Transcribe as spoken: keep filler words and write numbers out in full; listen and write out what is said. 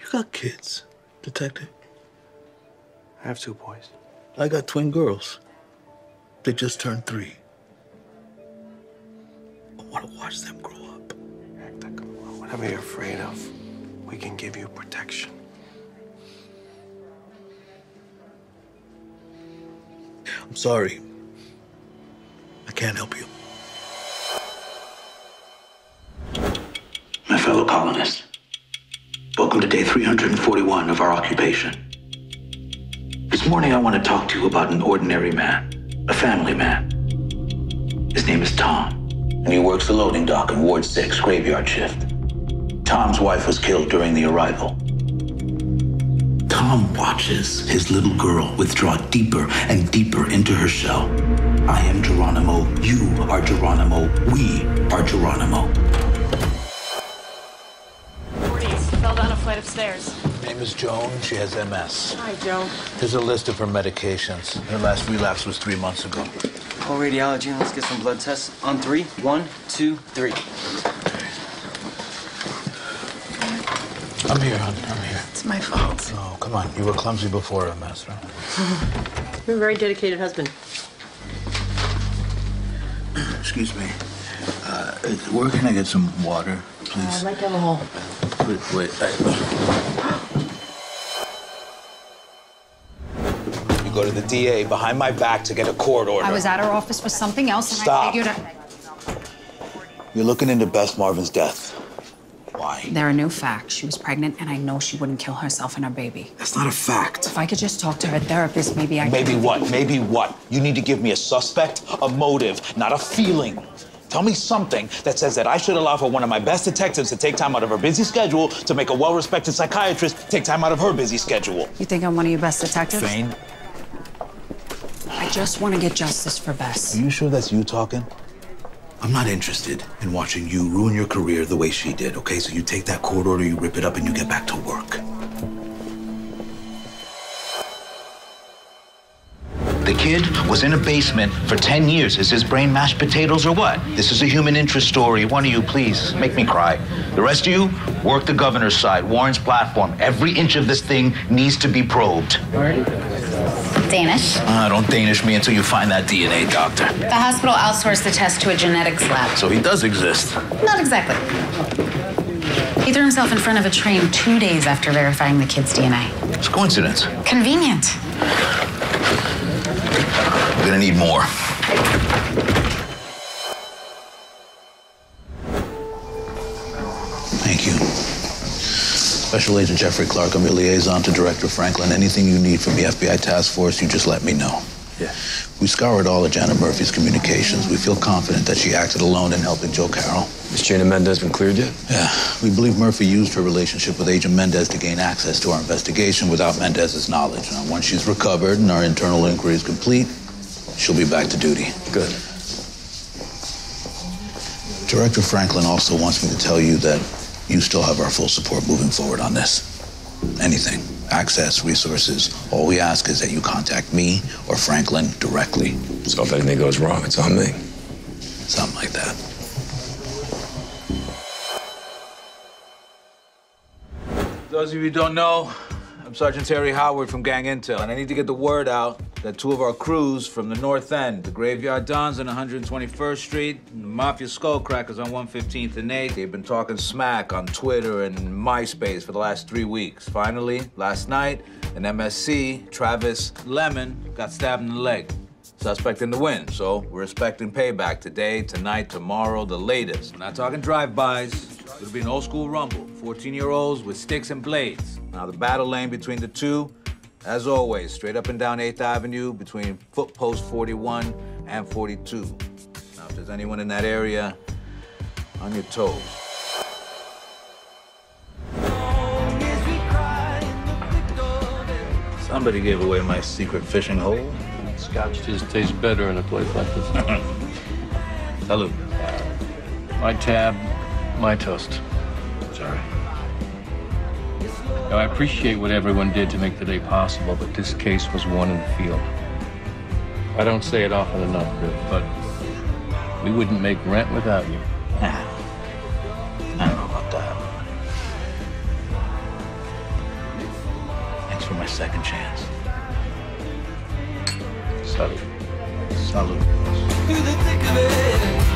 You got kids, detective. I have two boys. I got twin girls. They just turned three. I want to watch them grow up. Hector, whatever you're afraid of, we can give you protection. I'm sorry. I can't help you. My fellow colonists, welcome to day three hundred forty-one of our occupation. This morning, I want to talk to you about an ordinary man, a family man. His name is Tom, and he works the loading dock in Ward six, graveyard shift. Tom's wife was killed during the arrival. Tom watches his little girl withdraw deeper and deeper into her shell. I am Geronimo, you are Geronimo, we are Geronimo. forties, fell down a flight of stairs. Her name is Joan. She has M S. Hi, Joan. Here's a list of her medications. Her last relapse was three months ago. Call radiology and let's get some blood tests. On three. One, two, three. I'm here, hon. I'm here. It's my fault. Oh, come on. You were clumsy before M S, right? You're a very dedicated husband. Excuse me. Uh, where can I get some water, please? Uh, right down the hall. Wait, wait. I... You go to the D A behind my back to get a court order. I was at her office for something else, and Stop. I figured... I... You're looking into Bess Marvin's death. Why? There are new facts. She was pregnant, and I know she wouldn't kill herself and her baby. That's not a fact. If I could just talk to her therapist, maybe I Maybe could... what? Maybe what? You need to give me a suspect, a motive, not a feeling. Tell me something that says that I should allow for one of my best detectives to take time out of her busy schedule to make a well-respected psychiatrist take time out of her busy schedule. You think I'm one of your best detectives? Fane? I just want to get justice for Bess. Are you sure that's you talking? I'm not interested in watching you ruin your career the way she did, okay? So you take that court order, you rip it up, and you get back to work. The kid was in a basement for ten years. Is his brain mashed potatoes or what? This is a human interest story. One of you, please, make me cry. The rest of you, work the governor's side, Warren's platform. Every inch of this thing needs to be probed. Danish. Ah, don't Danish me until you find that D N A doctor. The hospital outsourced the test to a genetics lab. So he does exist. Not exactly. He threw himself in front of a train two days after verifying the kid's D N A. It's a coincidence. Convenient. We're gonna need more. Thank you. Special Agent Jeffrey Clark, I'm your liaison to Director Franklin. Anything you need from the F B I task force, you just let me know. Yeah. We scoured all of Janet Murphy's communications. We feel confident that she acted alone in helping Joe Carroll. Has Janet Mendez been cleared yet? Yeah. We believe Murphy used her relationship with Agent Mendez to gain access to our investigation without Mendez's knowledge. Now, once she's recovered and our internal inquiry is complete, she'll be back to duty. Good. Director Franklin also wants me to tell you that you still have our full support moving forward on this. Anything, access, resources, all we ask is that you contact me or Franklin directly. So if anything goes wrong, it's on me. Something like that. Those of you who don't know, I'm Sergeant Terry Howard from Gang Intel, and I need to get the word out that two of our crews from the North End, the Graveyard Dons on one hundred twenty-first Street, and the Mafia Skullcrackers on one fifteenth and eighth, they've been talking smack on Twitter and MySpace for the last three weeks. Finally, last night, an M S C, Travis Lemon, got stabbed in the leg. Suspect in the win, so we're expecting payback today, tonight, tomorrow, the latest. I'm not talking drive-bys. It'll be an old-school rumble. fourteen-year-olds with sticks and blades. Now, the battle lane between the two, as always, straight up and down eighth Avenue between footpost forty-one and forty-two. Now, if there's anyone in that area, on your toes. Somebody gave away my secret fishing hole. Scotch just tastes better in a place like this. Salud. My tab, my toast. Sorry. Now, I appreciate what everyone did to make the day possible, but this case was won in the field. I don't say it often enough, Bill, but we wouldn't make rent without you. Nah. I don't know about that. Thanks for my second chance. Salud. Salute. Through the thick of it.